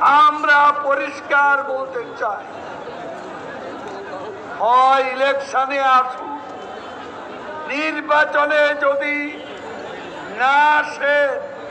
আমরা পরিষ্কার বলতে চাই, হয় ইলেকশনে আসুন, নির্বাচনে যদি না আসে,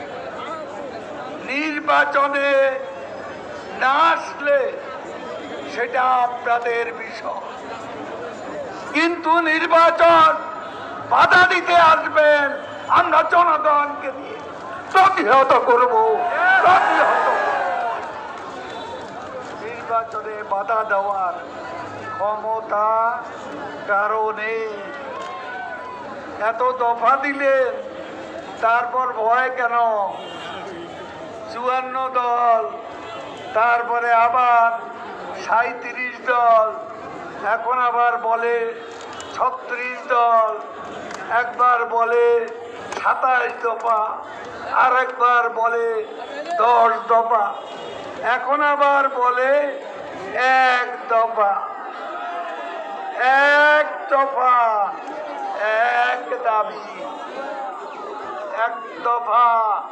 নির্বাচনে না আসলে সেটা আপনাদের বিষয়, কিন্তু নির্বাচন বাধা দিতে আসবেন আমরা জনগণকে দিয়ে প্রতিহত করব। নির্বাচনে বাধা দেওয়ার ক্ষমতা কারণে এত দফা দিলেন, তারপর ভয় কেন? 54 দল, তারপরে আবার 37 দল, এখন আবার বলে 36 দল, একবার বলে 27 দফা, আর একবার বলে 10 দফা, এখন আবার বলে 1 দফা। 1 দফা, 1 দাবি, 1 দফা,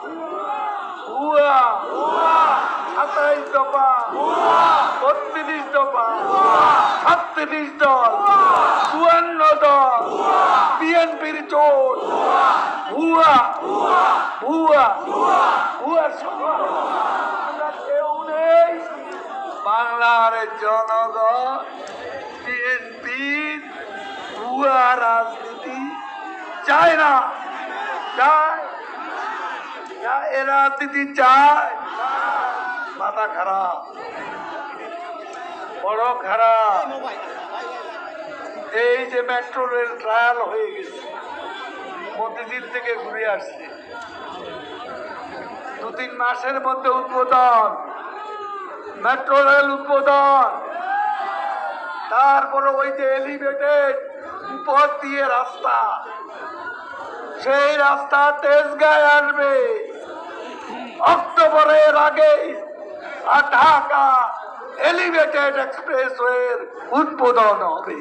27 দফা, 32 দফা, 36 দল, 54 দল, বিএনপির চোট, ভুয়া ভুয়া ভুয়া আমরা কেউ নেই। বাংলার জনগণ বিএনপির ভুয়া রাজনীতি চায় না, চায় এ রাজনীতি চায়। মাথা খারাপ, বড় খারাপ। এই যে মেট্রো রেল ট্রায়াল হয়ে গেছে, মতিঝিল থেকে ঘুরে আসছে, 2-3 মাসের মধ্যে উদ্বোধন, মেট্রো রেল উদ্বোধন, তারপরে ওই যে এলিভেটেড উপর দিয়ে রাস্তা, সেই রাস্তা তেজগাঁয় আসবে অক্টোবরের আগে, আর ঢাকা এলিভেটেড এক্সপ্রেসওয়ের উদ্বোধন হবে।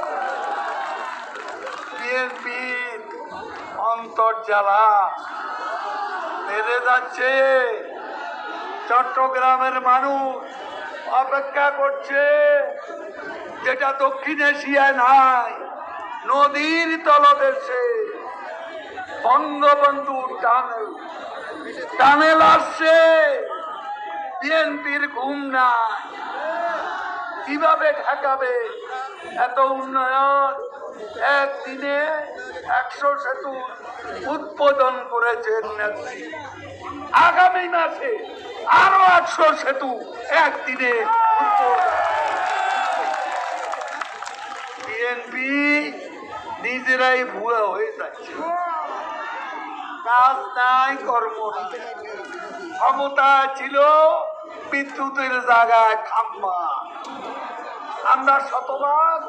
বিএনপির অন্তর্জালা বেড়ে যাচ্ছে। চট্টগ্রামের মানুষ অপেক্ষা করছে, যেটা দক্ষিণ এশিয়ায় নাই, নদীর তলদেশে বঙ্গবন্ধু টানেল আসছে। বিএনপির ঘুম নাই, কিভাবে ঠেকাবে এত উন্নয়ন? একদিনে 100 সেতু উদ্বোধন করেছেন নেত্রী, আগামী মাসে আরো 100 সেতু একদিনে উদ্বোধন। বিএনপি নিজেরাই ভুয়া হয়ে যাচ্ছে, কাজ নাই, কর্ম নাই। ক্ষমতা ছিল বিদ্যুতের জায়গায় খাম্বা, আমরা শতভাগ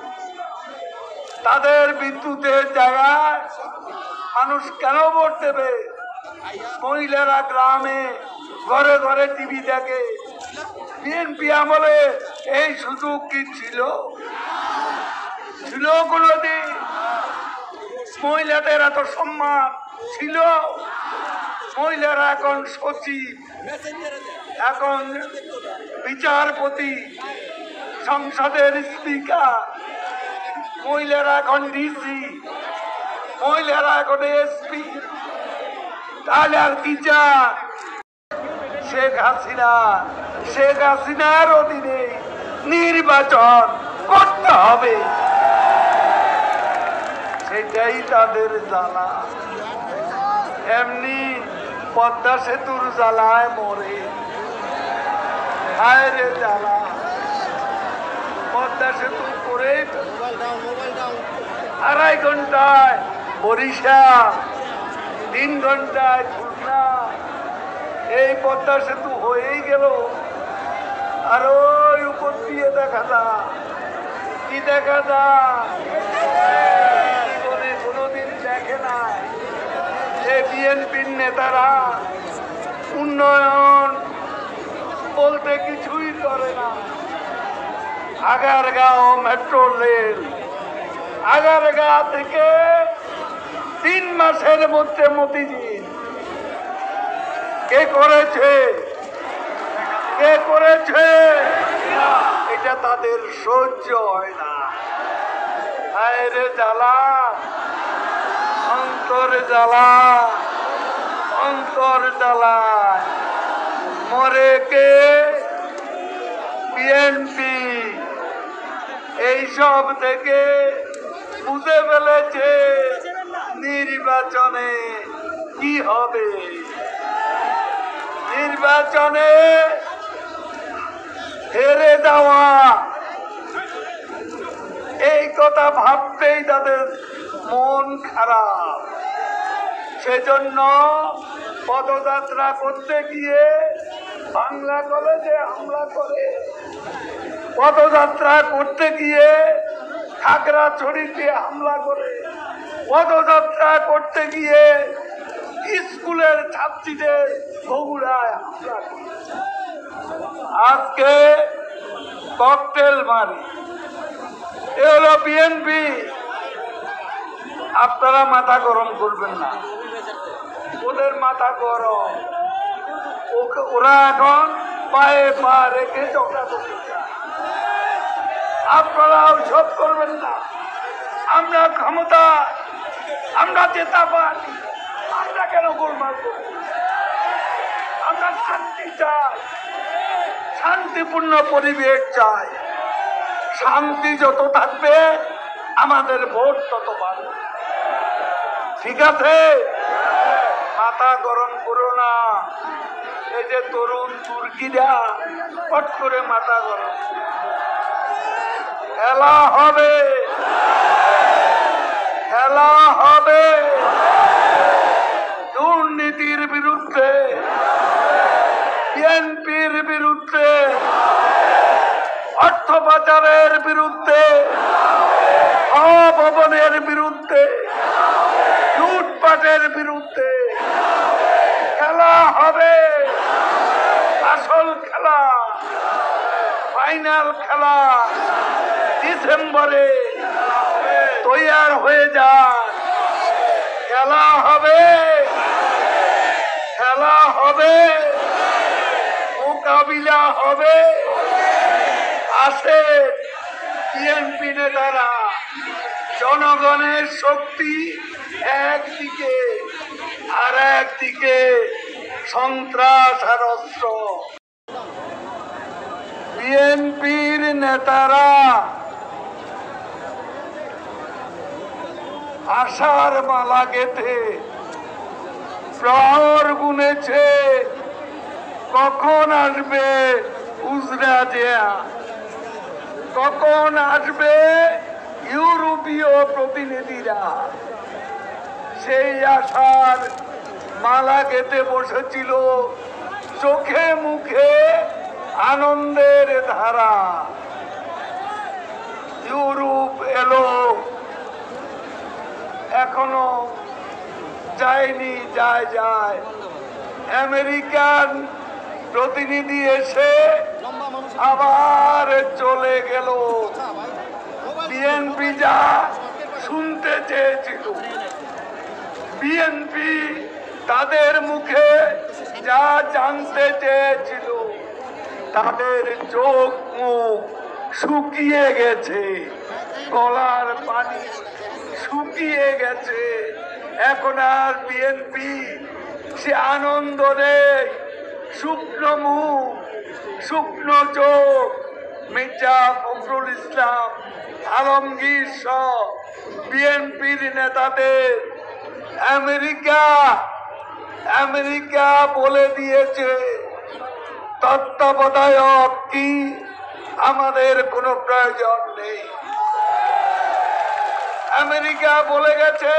তাদের বিদ্যুতের জায়গায় মানুষ কেন ভোট দেবে? মহিলারা গ্রামে ঘরে ঘরে টিভি দেখে। বিএনপি আমলে এই সুযোগ কি ছিল? ছিল কোনোদিন? মহিলাদের এত সম্মান ছিল? মহিলারা এখন সচিব, এখন বিচারপতি, সংসদের স্পিকার, মহিলারা এখন ডিসি, মহিলারা এখন এসপি, তাহলে আর কি চান? শেখ হাসিনার অধীনে নির্বাচন করতে হবে, সেটাই তাদের জ্বালা। এমনি পদ্মা সেতুর জ্বালায় মরে, হায় রে জ্বালা। পদ্মা সেতু করে 2.5 ঘন্টায় বরিশাল, 3 ঘন্টায় খুলনা, এই পদ্মা সেতু হয়েই গেল। আর ওই উপর দিয়ে দেখা যায়, কি দেখা যায়? জীবনে কোনোদিন দেখে নাই যে বিএনপির নেতারা উন্নয়ন বলতে কিছুই করে না। আগারগাঁও মেট্রো রেল, আগারগাঁ থেকে 3 মাসের মধ্যে মতিঝিল কে করেছে? কে করেছে? এটা তাদের সহ্য হয় না। হায় রে জ্বালা, অন্তর জ্বালা, অন্তর জ্বালা। মরে কে? বিএনপি। এইসব থেকে বুঝে ফেলেছে নির্বাচনে কি হবে। নির্বাচনে হেরে যাওয়া, এই কথা ভাবতেই তাদের মন খারাপ। সেজন্য পদযাত্রা করতে গিয়ে বাংলা কলেজে হামলা করে, পদযাত্রা করতে গিয়ে খাগড়াছড়িতে হামলা করে, পদযাত্রা করতে গিয়ে স্কুলের ছাত্রীদের বগুড়ায় হামলা করে, আজকে ককটেল মারি। এ হলো বিএনপি। আপনারা মাথা গরম করবেন না, ওদের মাথা গরম। ওরা এখন পায়ে পা রেখে ঝগড়া করতে চায়। আপনারা সব করবেন না। আমরা ক্ষমতা, আমরা জেতা পারি, আমরা কেন গোলমাল করব? আমরা শান্তি চাই, শান্তিপূর্ণ পরিবেশ চাই। শান্তি যত থাকবে আমাদের ভোট তত বাড়বে। ঠিক আছে? মাথা গরম করো না। এই যে তরুণ তুর্কিরা পট করে মাথা গরম, খেলা হবে, খেলা হবে। দুর্নীতির বিরুদ্ধে, বিএনপির বিরুদ্ধে, অর্থ পাচারের বিরুদ্ধে, অভবনের বিরুদ্ধে, লুটপাটের বিরুদ্ধে খেলা হবে। আসল খেলা, ফাইনাল খেলা ডিসেম্বরে তৈয়ার হয়ে যান। খেলা হবে, খেলা হবে, মোকাবিলা হবে। আসে বিএনপি নেতারা, জনগণের শক্তি একদিকে, আর একদিকে সন্ত্রাস আর অস্ত্র। বিএনপির নেতারা আশার মালা গেঁথে প্রহর গুনেছে, কখন আসবে উজরা জিয়া, কখন আসবে ইউরোপীয় প্রতিনিধিরা। সেই আশার মালা গেঁথে বসেছিল, চোখে মুখে আনন্দের ধারা। ইউরোপ এলো, এখনো যায়নি, যায় যায়। আমেরিকান প্রতিনিধি এসে আবার চলে গেল। বিএনপি যা শুনতে চেয়েছিল, বিএনপি তাদের মুখে যা জানতে চেয়েছিল, তাদের চোখ মুখ শুকিয়ে গেছে, গলার পানি শুকিয়ে গেছে। এখন আর বিএনপি সে আনন্দ নেই। শুকনো মুখ, শুকনো চোখ। মির্জা ফখরুল ইসলাম আলমগীর সহ বিএনপির নেতাদের আমেরিকা বলে দিয়েছে তত্ত্বাবধায়ক কি আমাদের কোনো প্রয়োজন নেই। আমেরিকা বলে গেছে,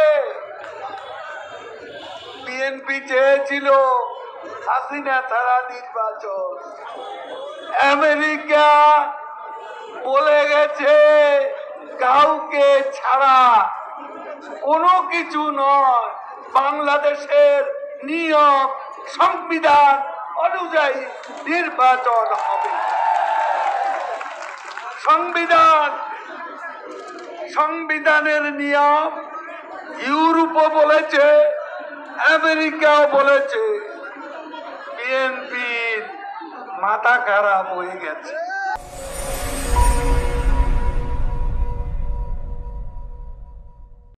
বিএনপি চেয়েছিল হাসিনা ছাড়া নির্বাচন। আমেরিকা বলে গেছে কাউকে ছাড়া কোনো কিছু নয়, বাংলাদেশের নিয়ম সংবিধান অনুযায়ী নির্বাচন হবে। সংবিধানের নিয়ম ইউরোপও বলেছে, আমেরিকাও বলেছে। বিএনপির মাথা খারাপ হয়ে গেছে।